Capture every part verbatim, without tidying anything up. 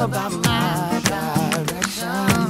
about my direction.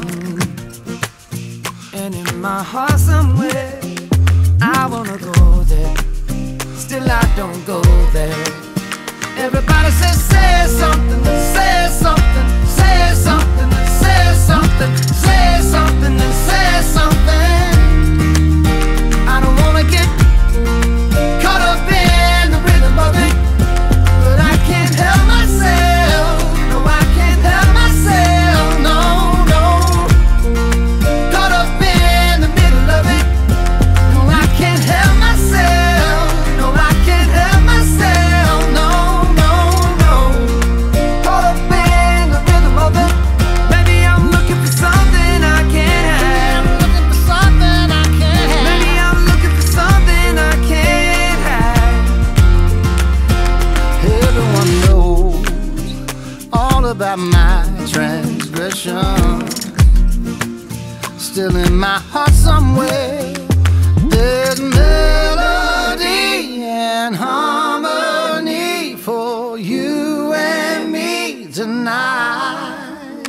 And in my heart somewhere, I wanna go there. Still I don't go there. Everybody says, say something, say something, say something, say something, say something, and say something. I don't wanna get caught up in the rhythm of it, but I can't help myself. No, I can't help myself. No, no. Caught up in the middle of it. No, I can't help myself. No, I can't help myself. No, no, no. Caught up in the rhythm of it. Maybe I'm looking for something I can't have. I'm looking for something I can't have. Maybe I'm looking for something I can't have. Everyone knows all about my transgression. Still in my heart somewhere, there's melody and harmony for you and me tonight.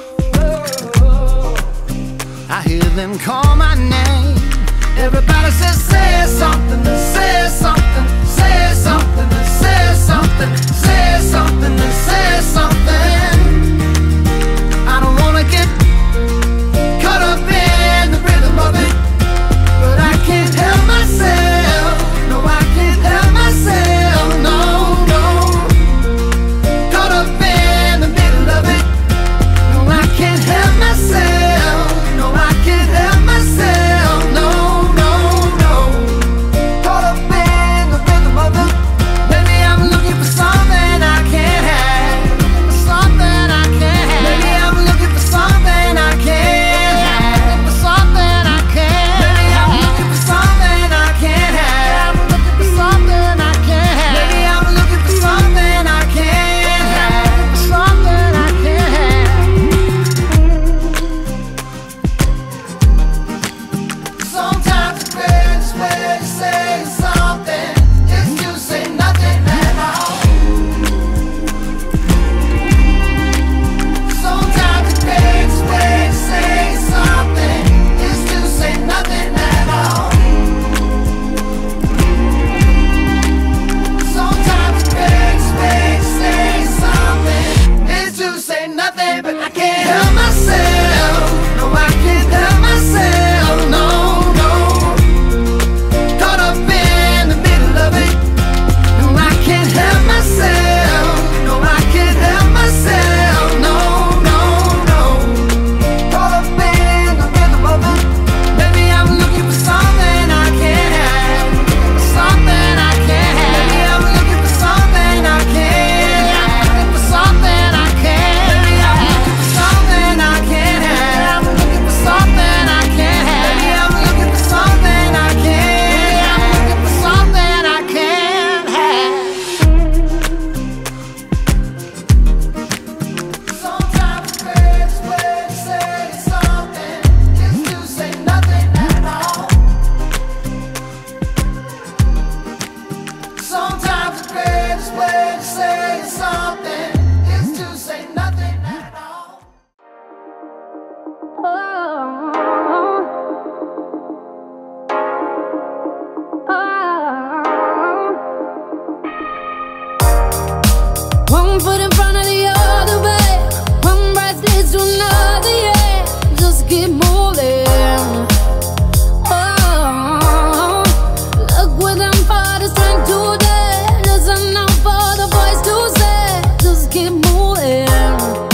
I hear them call my name. Everybody says, say something, say something, say something, say something, say something, say something. I don't wanna get caught up in the rhythm of it, but I can't help myself. No, I can't help myself. No, no. Caught up in the middle of it. No, I can't help myself. No, I can't help myself. No, no, no. Caught up in the rhythm of it. Maybe I'm looking for something I can't have. Something I can't have. Maybe I'm looking for something I can't have. For something I can't. Maybe I'm looking for something I can't have. I'm looking for something I can't have. Maybe I'm looking for something I can't have. For something I can't have. Sometimes the greatest way to say something is to say nothing at all. Sometimes the greatest way to say something is to say nothing at all. Sometimes the greatest way to say something is to say nothing, but I can't help myself. No, I can't help myself. No, no. Caught up in the middle of it. No, I can't help myself. No, I can't help myself. No, no, no. Caught up in the rhythm of it. Maybe I'm looking for something I can't have. Something I can't have. Maybe I'm looking for something I can't have. For something I can't. Maybe I'm looking for something I can't have. I'm looking for something I can't have. Maybe I'm looking for something I can't have. I'm looking for something I can't have. Sometimes the greatest way to say something is to say nothing at all. Sometimes the greatest way to say something is to say nothing at all. One foot in front of the other way, one breath leads to another, yeah. Just keep moving. Oh, look what I'm for the strength today. Listen now for the voice to say, just keep moving.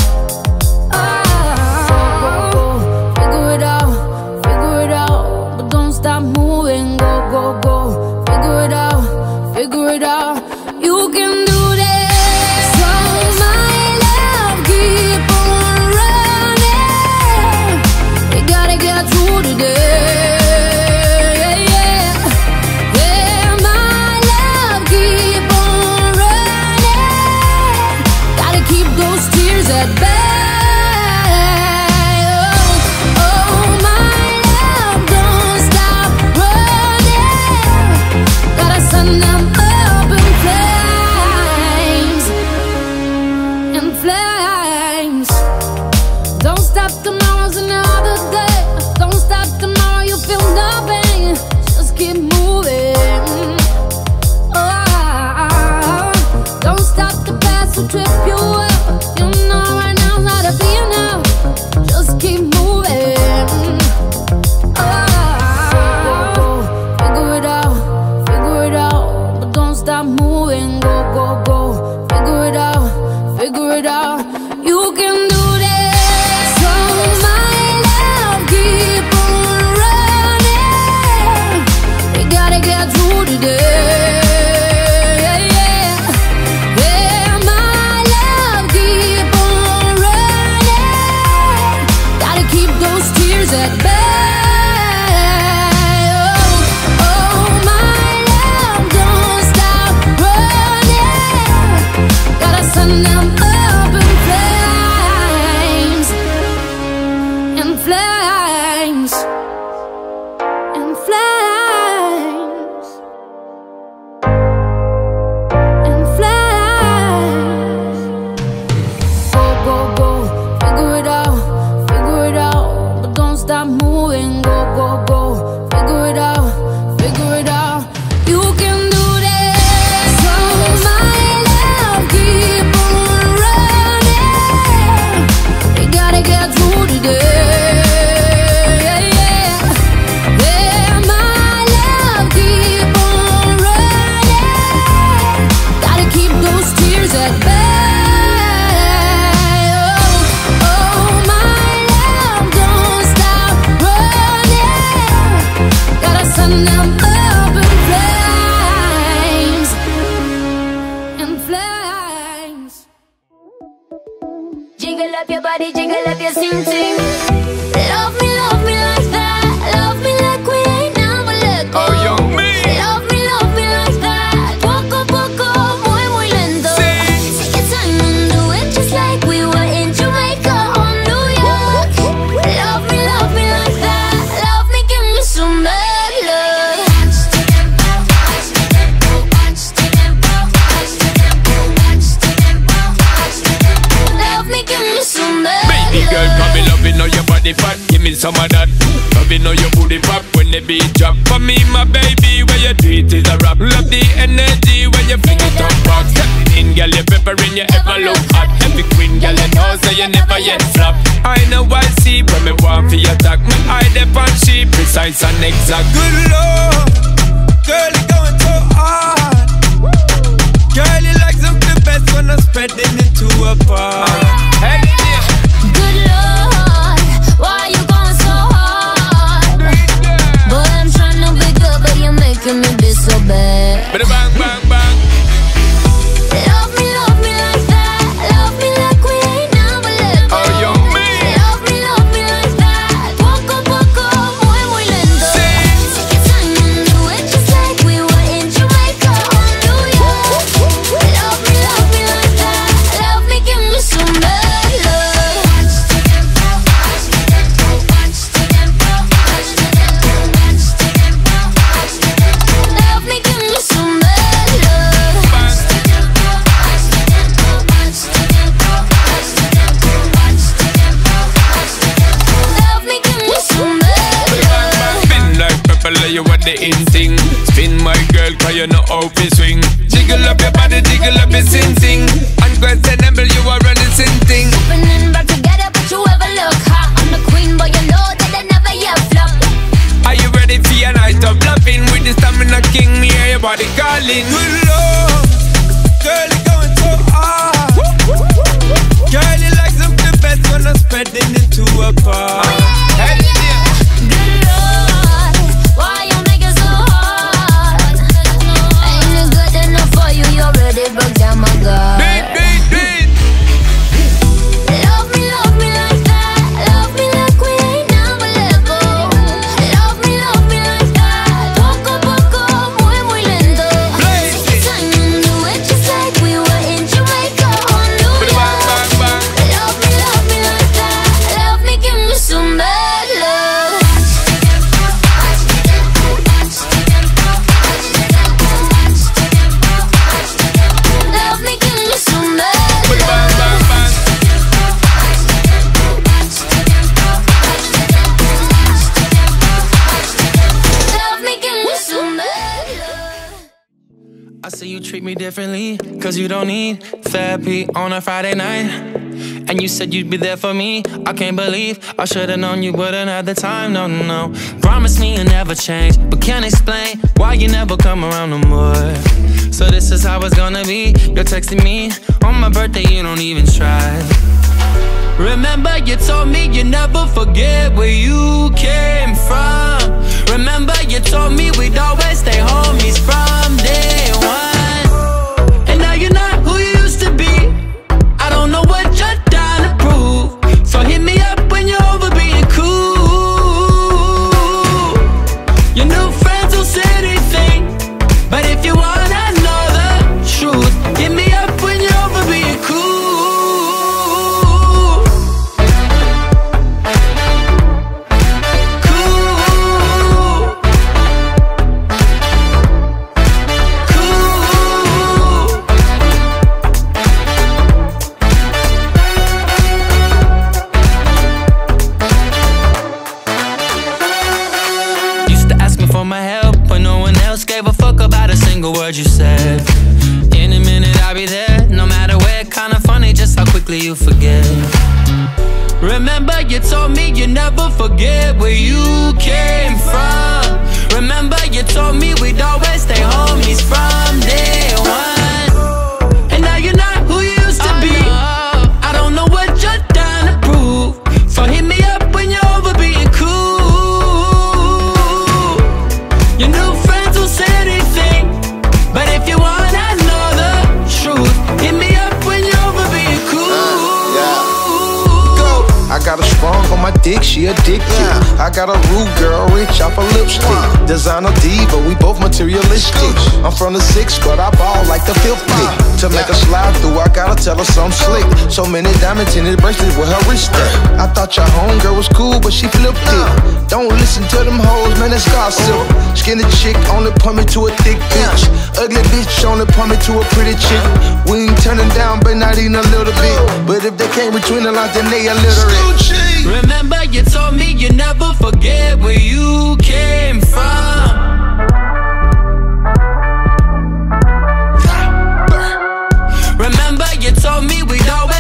Oh, figure it out, figure it out, but don't stop moving. Go, go, go, figure it out, figure it out. You can do this. So my love, keep on running. We gotta get through today. Yeah, yeah, my love, keep on running. Gotta keep those tears at bay. Oh, oh, my love, don't stop running. Gotta send them up in flames, in flames. stop, tomorrow's another day. Don't stop, tomorrow you feel nothing. Just keep moving. Oh, don't stop, the past will trip you up. You know right now's how to be enough. Just keep moving. Oh, figure it out, figure it out, but don't stop moving. Go, go, go, figure it out, figure it out. You can do this. So my love, keep on running. We gotta get through today. Yeah, yeah, my love, keep on running. Gotta keep those tears at bay. Oh, oh, my love, don't stop running. Gotta send them up in flames, in flames, in flames, in flames. Go, go, go, figure it out, figure it out, but don't stop moving. Go, go, go, figure it out, figure it out. You can do this. So my love, keep on running. We gotta get through today. Yeah, yeah, yeah, my love, keep on running. Gotta keep those tears at bay. Oh, oh, my love, don't stop running. Gotta send them up in flames, in flames. Jiggle up your body, jiggle up your sing sing. Love me, love me like that. Love me like we ain't never let go. Oh, young me. Love me, love me like that. Poco, poco, muy, muy lento. Sing. Take your time and do it just like we were in Jamaica or New York. Love me, love me like that. Love me, give me some bad love. Love me, give me some bad Baby girl, love. come me loving how your body fat. Give me some of that. Loving how your booty pop when the beat drop. For me, my baby, where you do it is a rap. Love the energy when you fling it up rock. Step in, girl, you peppering, you ever look hot. Every queen, girl, you know, so you never yet flop. I know I see when me want for your attack. Me eye dep on she precise and exact. Good lord, girl, you going so hard. Girl, you like something best when I'm spreading it to a bar. Hey, yeah. Good Lord, why you going so hard? Boy, I'm trying to be good, but you're making me be so bad. Bada bang, bang, bang. Love me, love me like that. Love me like we ain't never let go. Oh, young me. Love me, love me like that. Poco, poco, muy, muy lento. Sing. Take your time and do it just like we were in Jamaica or New York. Love me, love me like that. Love me, give me some bad love. Love me, give me some bad love. Love me, give me some bad love. Spin like purple, you are the in thing. Spin my girl, cause you know how to swing. Jiggle up your body, jiggle up your sing sing. Unquestionable, you are running sing thing. Opening back together, but you ever look hot. I'm the queen, but you know that I never yet flop. Are you ready for your night of loving? With the stamina king, me hear your body calling. Good lord, girl, you going so hard. Girl, you like something best when I'm spreading it to a bar. Hey, yeah. Good Lord, why you make it so hard? Ain't it good enough for you? You already broke down my guard. me differently, cause you don't need therapy on a Friday night. And you said you'd be there for me. I can't believe I should've known you wouldn't have the time, no, no. Promise me you'll never change, but can't explain why you never come around no more. So this is how it's gonna be. You're texting me on my birthday, you don't even try. Remember you told me you never forget where you came from. Remember you told me we'd always stay homies from day one. And now you're not who you used to be. I don't know what you're trying to prove, so hit me up when you're over being cool. Your new friends will say anything, but if you wanna know the truth, hit me up when you're over being cool. Word you said. In a minute I'll be there, no matter where. Kinda funny just how quickly you forget. Remember you told me you never forget where you came from. Remember you told me we'd always stay homies from day one. And now you're not who you used to be. I don't know what you're trying to prove, so hit me up when you're over being cool. Your new friends will say anything, but if you wanna know the truth, hit me up when you're over being cool. Uh, yeah. Go. I got a sprung on my dick, she addicted. Yeah. I got a rude girl, rich off a lipstick. Uh. Designer diva, we both materialistic. Scooch. I'm from the six, but I ball like the fifth pick. Uh. To yeah. make her slide through, I gotta tell her something slick. So many diamonds in his bracelet with her wrist there. I thought your homegirl was cool, but she flipped it. Uh. Don't listen to them hoes, man, that's gossip. Uh. Skinny chick only put me to a thick bitch. Ugly bitch only put me to a pretty chick. We ain't turning down, but not even a little bit. But if they came between the lines, then they illiterate. Remember you told me you never forget where you came from. Remember you told me we'd always